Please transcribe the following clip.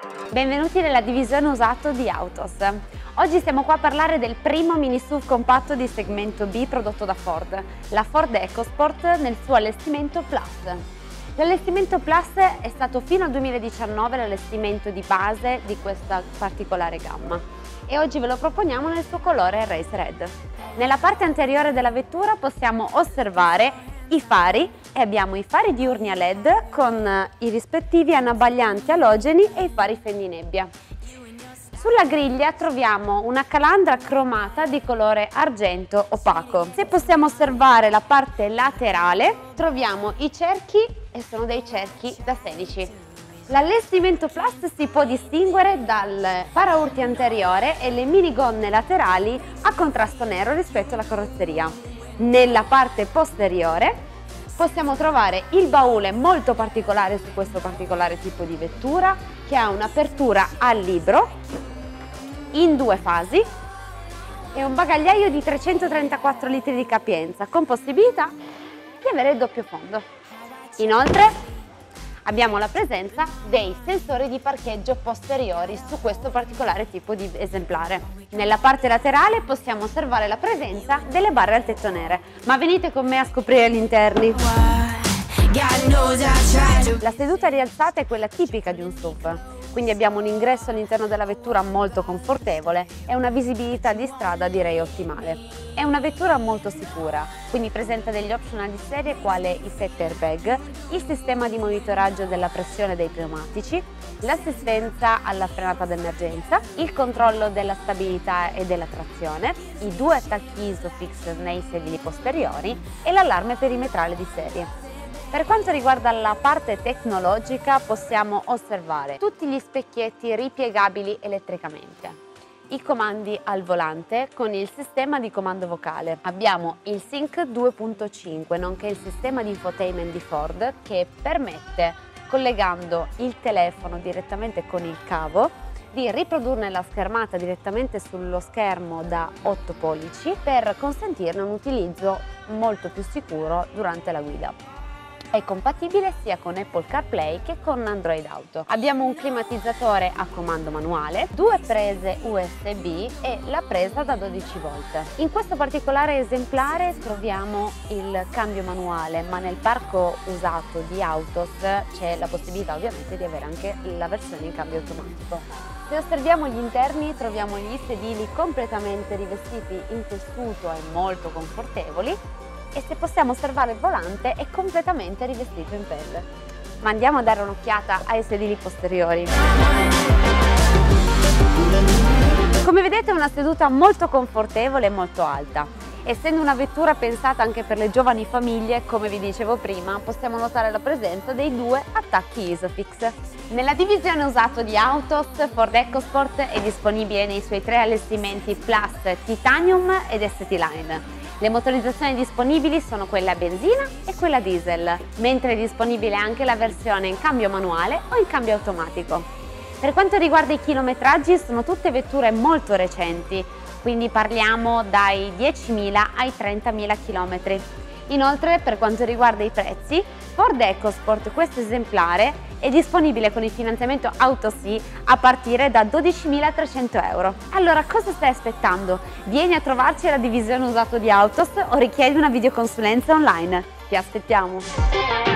Benvenuti nella divisione usato di Autos. Oggi siamo qua a parlare del primo mini SUV compatto di segmento B prodotto da Ford, la Ford EcoSport nel suo allestimento Plus. L'allestimento Plus è stato fino al 2019 l'allestimento di base di questa particolare gamma e oggi ve lo proponiamo nel suo colore Race Red. Nella parte anteriore della vettura possiamo osservare i fari e abbiamo i fari diurni a LED con i rispettivi anabbaglianti alogeni e i fari fendinebbia. Sulla griglia troviamo una calandra cromata di colore argento opaco. Se possiamo osservare la parte laterale troviamo i cerchi e sono dei cerchi da 16. L'allestimento Plus si può distinguere dal paraurti anteriore e le minigonne laterali a contrasto nero rispetto alla carrozzeria. Nella parte posteriore possiamo trovare il baule molto particolare su questo particolare tipo di vettura che ha un'apertura a libro in due fasi e un bagagliaio di 334 litri di capienza con possibilità di avere il doppio fondo. Inoltre abbiamo la presenza dei sensori di parcheggio posteriori su questo particolare tipo di esemplare. Nella parte laterale possiamo osservare la presenza delle barre al tetto nere, ma venite con me a scoprire gli interni. La seduta rialzata è quella tipica di un SUV, quindi abbiamo un ingresso all'interno della vettura molto confortevole e una visibilità di strada direi ottimale. È una vettura molto sicura, quindi presenta degli optional di serie quale i 7 airbag, il sistema di monitoraggio della pressione dei pneumatici, l'assistenza alla frenata d'emergenza, il controllo della stabilità e della trazione, i 2 attacchi ISOFIX nei sedili posteriori e l'allarme perimetrale di serie. Per quanto riguarda la parte tecnologica possiamo osservare tutti gli specchietti ripiegabili elettricamente, i comandi al volante con il sistema di comando vocale. Abbiamo il Sync 2.5 nonché il sistema di infotainment di Ford che permette, collegando il telefono direttamente con il cavo, di riprodurne la schermata direttamente sullo schermo da 8 pollici per consentirne un utilizzo molto più sicuro durante la guida. È compatibile sia con Apple CarPlay che con Android Auto. Abbiamo un climatizzatore a comando manuale, 2 prese USB e la presa da 12 volt. In questo particolare esemplare troviamo il cambio manuale, ma nel parco usato di Autos c'è la possibilità ovviamente di avere anche la versione in cambio automatico. Se osserviamo gli interni troviamo gli sedili completamente rivestiti in tessuto e molto confortevoli, e se possiamo osservare il volante è completamente rivestito in pelle. Ma andiamo a dare un'occhiata ai sedili posteriori. Come vedete è una seduta molto confortevole e molto alta. Essendo una vettura pensata anche per le giovani famiglie, come vi dicevo prima, possiamo notare la presenza dei 2 attacchi ISOFIX. Nella divisione usato di Autos, Ford EcoSport è disponibile nei suoi 3 allestimenti Plus, Titanium ed ST Line. Le motorizzazioni disponibili sono quella a benzina e quella a diesel, mentre è disponibile anche la versione in cambio manuale o in cambio automatico. Per quanto riguarda i chilometraggi, sono tutte vetture molto recenti, quindi parliamo dai 10.000 ai 30.000 km. Inoltre, per quanto riguarda i prezzi, Ford EcoSport, questo esemplare, è disponibile con il finanziamento AutoSì a partire da 12.300 euro. Allora, cosa stai aspettando? Vieni a trovarci alla divisione usato di Autos o richiedi una videoconsulenza online. Ti aspettiamo!